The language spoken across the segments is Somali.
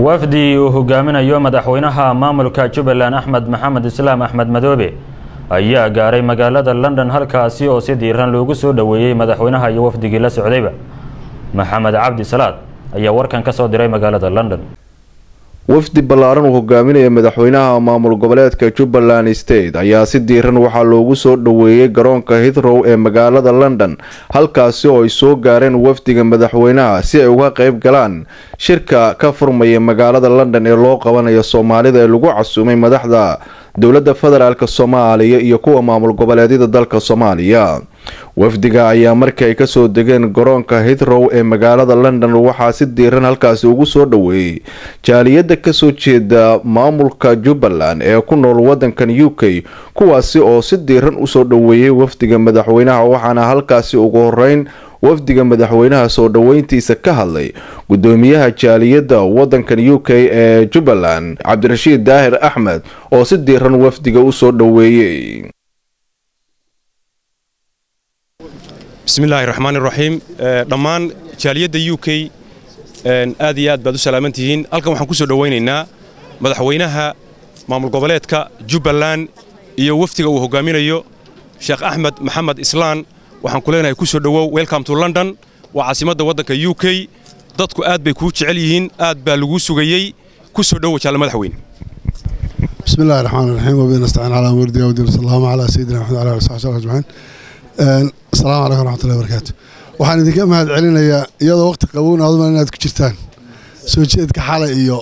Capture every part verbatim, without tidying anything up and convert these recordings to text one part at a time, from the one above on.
وفدي وهجامنا يوم مدحوينها ماملكا جبلان أحمد محمد إسلام أحمد مدوبي ayaa gaaray magaalada London halkaasi oo si diiran loogu soo dhaweeyay madaxweynaha iyo wafdiga la socdayba Maxamed Cabdi Salaad ayaa warkan ka soo diray magaalada London. wafdi ballaaran oo hogaaminaya madaxweynaha maamul goboleedka Jubaland State ayaa si diiran waxa loogu soo dhaweeyay garoonka Heathrow ee magaalada London halkaasi oo ay soo gaareen wafdiga madaxweynaha si ay uga qayb galaan shirka ka furmaya magaalada London ee loo qabanayo Soomaalida ee lagu casuumay madaxda dowladda federaalka Soomaaliya iyo kuwa maamul goboleedyada dalka Soomaaliya. wafdiga ayaa markii ay ka soo degeen garoonka Heathrow ee magaalada London waxa si diiran halkaas ugu soo dhaweeyay jaaliyada ka soo jeeda maamulka Jubaland ee ku nool wadankan U K kuwaasi oo si diiran u soo dhaweeyay wafdiga madaxweynaha waxaana halkaas ugu horeyn wafdiga madaxweynaha soo dhaweyntiisa ka hadlay gudoomiyaha jaaliyada wadankan U K ee Jubaland Cabdirashiid Daahir Axmed oo si diiran wafdiga u soo dhaweeyay. بسم الله الرحمن الرحيم دمان جالية يو كي آديات بدو سلامتهين ألكم وحن كسر دويننا مدحوينها مامل قبلتك جوبلاند يوفتي وهجامين يو شيخ أحمد محمد إسلام وحن كلنا يكسر دو ويلكم تو لندن وعاصمة ودك يو كي ضدك آد بيكوتش عليهن آد بالجوس وجاي كسر دو على مدحوين. بسم الله الرحمن الرحيم وبنستعين على أمور دين ودين صلى الله على سيدنا محمد وعلى آله وصحبه أجمعين. السلام عليكم ورحمة الله وبركاته. waxaan idinka mahad celinayaa iyadoo waqti qaboon aad inaad ku jirtaan soo jeedka xalay iyo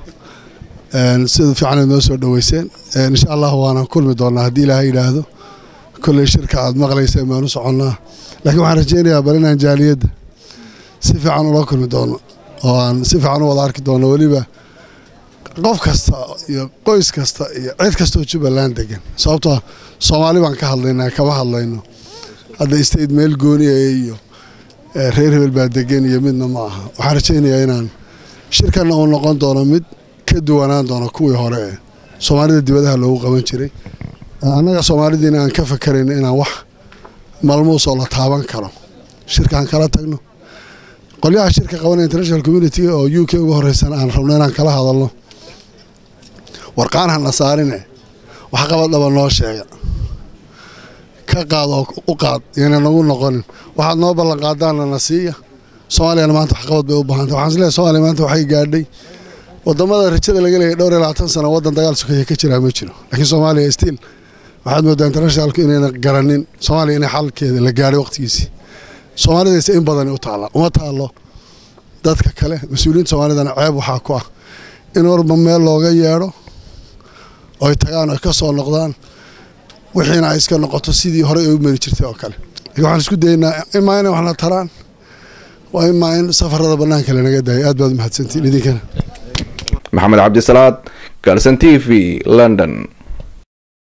een sida fiican noo soo dhaweyseen insha Allah waana kulmi doonaa hadii Ilaahay yiraahdo kulli shirka aad maqlaysay ma nu soconaa laakiin waxaan rajaynayaa barinaan jaaliyada si fiican ula kulmi doono oo aan si fiican u wada arki doono waliba qof kasta iyo qoys kasta iyo cid kasta oo Jubaland degan sababtoo Soomaali baan ka hadlaynaa kaba hadlayno hadda state meel gooni ah iyo reer hebel baa degan iyo midna ma aha waxaan rajaynayaa inaan shirkan uu noqon doono mid ka duwanaan doono kuwii hore ee Soomaalida dibadaha loogu qaban jiray anaga Soomaalida aan ka fakarayno inaan wax malmuus oo la taaban karo shirkan kala tagno qoliyaha shirka qaban international community oo U K ugu horeysan aan rabno inaan kala hadalno warqaanaha nasaarine wax qabad laba noo sheega ka qaado u qaad yana nagu noqon waxaad noo ballan qaadaan nasiiya Soomaaliya maanta wax qabad bay u baahan tahay waxaan isleeyahay Soomaaliya maanta waxay gaadhay wadamada rajada laga leeyahay dhowr iyo labaatan sano wadan dagaal sokay ka jira ma jiro laakiin Soomaaliya still waxaad moodaa international inay garanin Soomaaliya inay xalkeeda la gaaray waqtigiisii Soomaalida in badan u taala uma taalo dadka kale mas'uuliyiinta Soomaalidana ceeb waxa ku ah in warba meel looga yeero oo ay tagaan oo ka soo noqdaan وحين عايز كان نقطة سيدي هراء ومن شرتي أكله. يقول شكو دينا إما أنا وإحنا تران وإما إن سفر هذا برنامج لنا جدا أدبر محد سنتي لذي كان. محمد عبد الصلاة كارسن تي في لندن.